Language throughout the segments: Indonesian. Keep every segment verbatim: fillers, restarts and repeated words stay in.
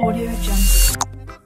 Audio Jungle.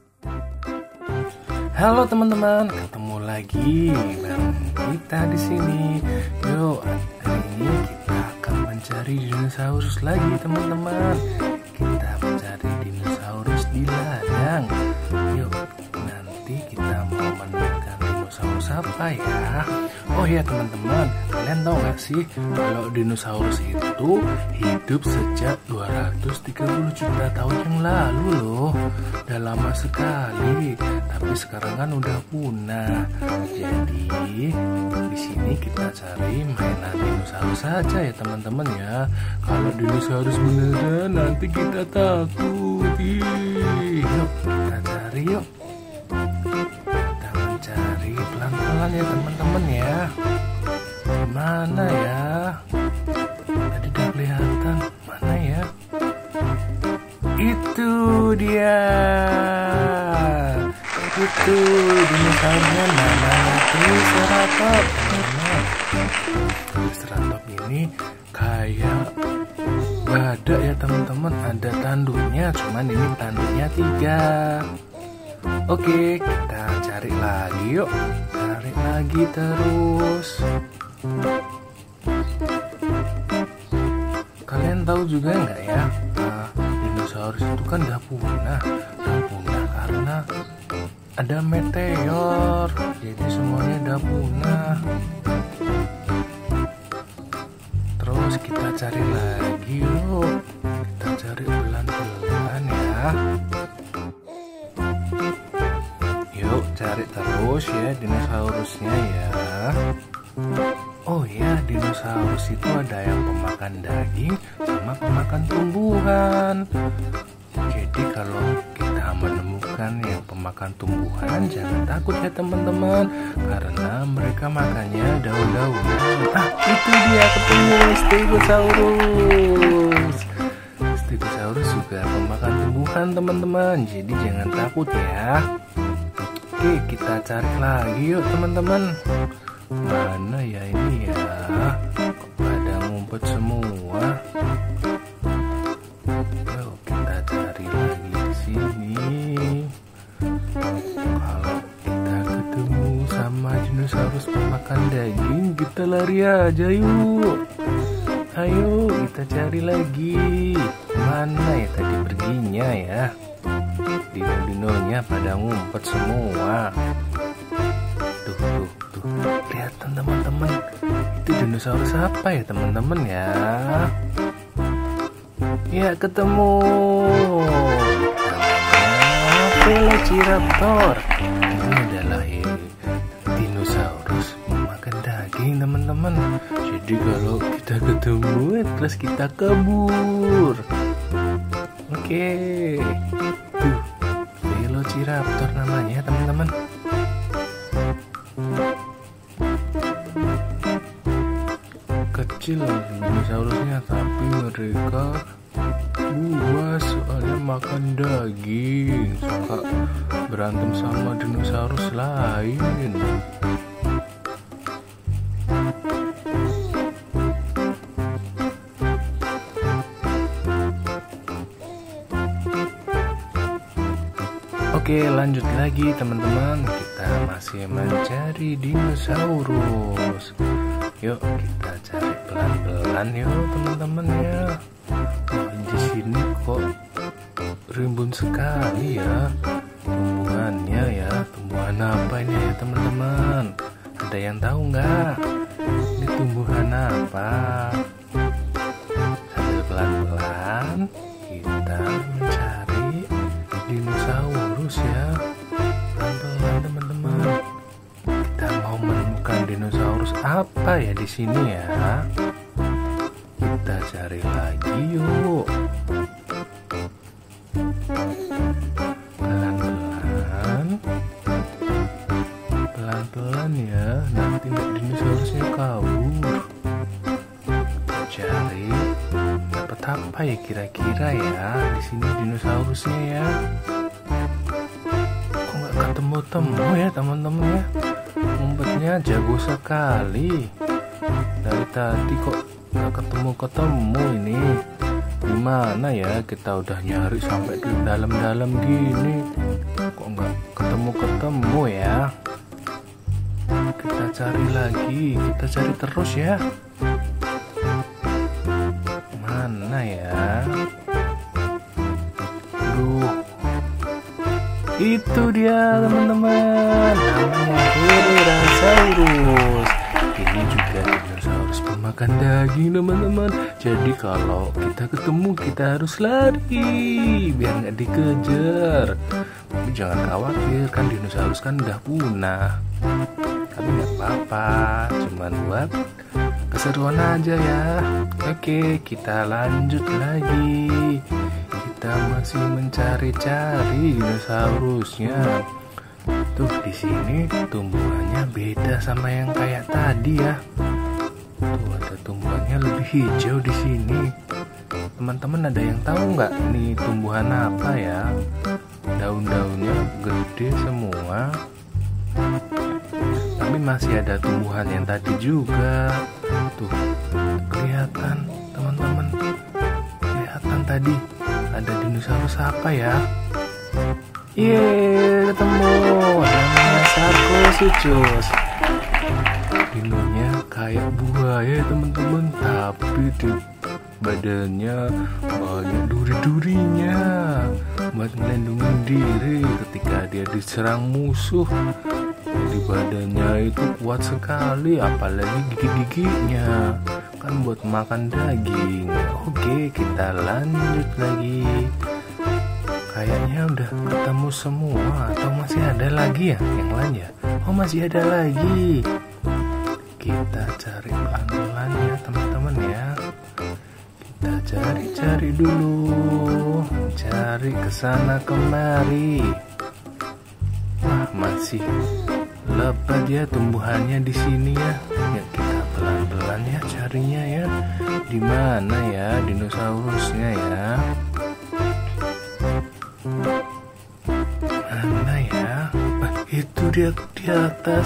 Halo teman-teman, ketemu lagi bareng kita di sini. Yuk, hari ini kita akan mencari dinosaurus lagi teman-teman. Kita mencari dinosaurus di ladang. Yuk, nanti kita mau menemukan dinosaurus apa ya? Oh ya teman-teman, kalian tahu gak sih kalau dinosaurus itu hidup sejak dua ratus tiga puluh juta tahun yang lalu loh. Udah lama sekali, tapi sekarang kan udah punah. Jadi di sini kita cari mainan dinosaurus saja ya teman-teman ya. Kalau dinosaurus beneran nanti kita takut. Ih, yuk kita cari yuk. Kita mencari pelan-pelan ya teman-teman ya. Mana ya? Tadi udah kelihatan. Mana ya? Itu dia. Itu dinosaurusnya namanya Triceratops. Triceratops ini kayak badak ya teman-teman. Ada tanduknya, cuman ini tanduknya tiga. Oke, kita cari lagi yuk. Cari lagi terus. Kalian tahu juga nggak ya, nah, dinosaurus itu kan udah punah, udah punah karena ada meteor, jadi semuanya udah punah. Terus kita cari lagi yuk, kita cari pelan-pelan ya. Yuk cari terus ya dinosaurusnya ya. Oh ya, dinosaurus itu ada yang pemakan daging sama pemakan tumbuhan. Jadi kalau kita menemukan yang pemakan tumbuhan, jangan takut ya teman-teman, karena mereka makannya daun-daunan. Ah, itu dia ketemu Stegosaurus. Stegosaurus juga pemakan tumbuhan teman-teman, jadi jangan takut ya. Oke, kita cari lagi yuk teman-teman. Mana ya ini ya? Kok pada ngumpet semua? Yuk kita cari lagi di sini. Kalau kita ketemu sama dinosaurus pemakan daging, kita lari aja yuk. Ayo kita cari lagi. Mana ya tadi perginya ya? Dino-dinonya pada ngumpet semua. Tuh tuh tuh, kelihatan teman-teman. Itu dinosaurus apa ya teman-teman ya? Ya ketemu. Namanya Velociraptor. Ini adalah ya, dinosaurus memakan daging teman-teman. Jadi kalau kita ketemu terus kita kabur. Oke. Tuh, Velociraptor namanya teman-teman. Kecil dinosaurusnya, tapi mereka buas soalnya makan daging, suka berantem sama dinosaurus lain. Oke, lanjut lagi teman-teman. Kita masih mencari dinosaurus. Yuk kita cari pelan-pelan yuk teman-teman ya. Oh, di sini kok rimbun sekali ya tumbuhannya ya. Tumbuhan apa ini ya teman-teman? Ada yang tahu nggak? Ini tumbuhan apa? Sambil pelan-pelan kita mencari dinosaurus ya. Pelan-pelan teman-teman. Kita mau menemukan dinosaurus apa ya di sini ya? Kita cari lagi yuk. Pelan-pelan, pelan-pelan ya. Nanti dinosaurusnya kabur. Kita cari. Dapat apa ya kira-kira ya di sini dinosaurusnya ya? Kok nggak ketemu-temu ya teman-teman ya? Ngumpetnya jago sekali. Dari tadi kok nggak ketemu-ketemu ini Gimana ya, kita udah nyari sampai ke dalam-dalam gini, kok nggak ketemu-ketemu ya? Kita cari lagi, kita cari terus ya. Mana ya? Duh, itu dia teman-teman, namanya Herrerasaurus. Ini juga dinosaurus pemakan daging teman-teman. Jadi kalau kita ketemu kita harus lari biar nggak dikejar. Tapi jangan khawatir, kan dinosaurus kan udah punah. Tapi nggak apa-apa, cuman buat keseruan aja ya. Oke, kita lanjut lagi. Kita masih mencari-cari dinosaurusnya. Tuh di sini tumbuhannya beda sama yang kayak tadi ya. Tuh ada tumbuhannya lebih hijau di sini. Teman-teman ada yang tahu nggak nih tumbuhan apa ya? Daun-daunnya gede semua. Tapi masih ada tumbuhan yang tadi juga. Tuh kelihatan teman-teman. Kelihatan tadi ada dinosaurus apa ya? Yeay, ketemu. Namanya Sarcosuchus. Dinonya kayak buaya teman-teman, tapi di badannya banyak duri-durinya buat melindungi diri ketika dia diserang musuh. Di badannya itu kuat sekali, apalagi gigi-giginya kan buat makan daging. Oke, kita lanjut lagi. Kayaknya udah ketemu semua, atau masih ada lagi ya yang lain ya? Oh, masih ada lagi. Kita cari pelan-pelan teman-teman ya. Kita cari-cari dulu, cari kesana kemari. Wah, masih lebat ya tumbuhannya di sini ya. Ya kita pelan-pelan ya carinya ya. Di mana ya dinosaurusnya ya? Mana ya? Ah, itu dia di atas.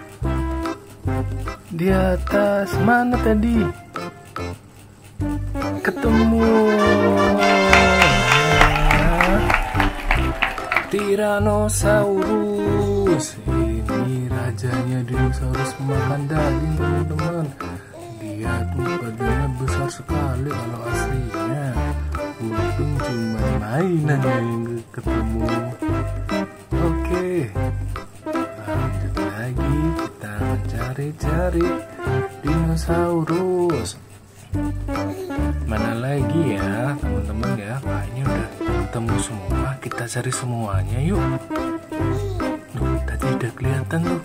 Di atas mana tadi? Ketemu. Tyrannosaurus. Ini rajanya dinosaurus pemakan daging teman-teman. Dia tuh badannya besar sekali kalau aslinya. Untung cuma mainan yang ketemu. Oke, lanjut lagi kita mencari-cari dinosaurus. Mana lagi ya teman-teman ya? Kayaknya udah ketemu semua. Kita cari semuanya yuk. Tuh, tadi udah kelihatan tuh.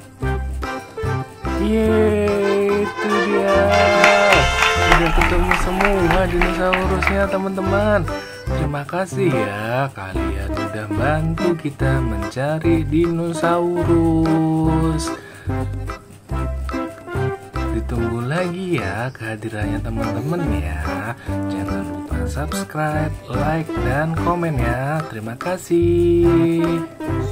Yeay, itu dia. Udah ketemu semua dinosaurusnya teman-teman. Terima kasih ya, kalian udah bantu kita mencari dinosaurus. Ditunggu lagi ya kehadirannya teman-teman ya. Jangan lupa subscribe, like, dan komen ya. Terima kasih.